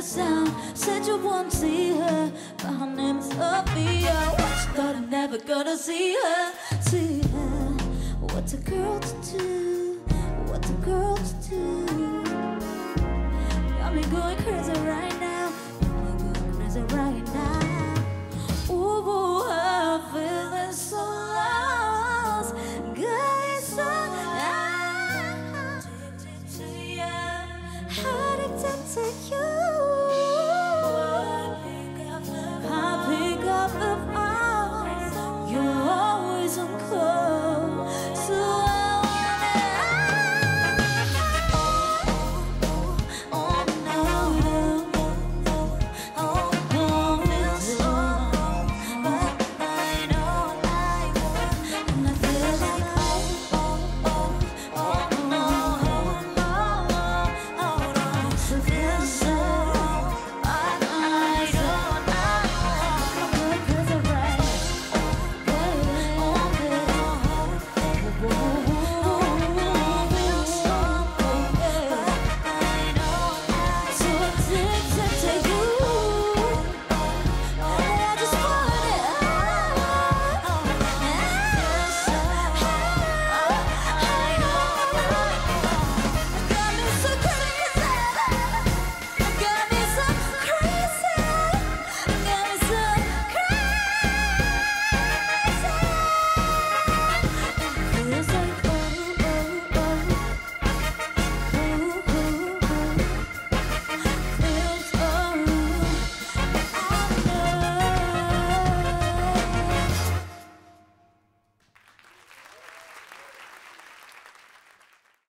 sound. Said you won't see her, but her name is Sophia. What you thought I'm never gonna see her, see her. What's a girl to do? What's a girl to do? Got me going crazy right now. Got me going crazy right now. Ooh, I'm feeling so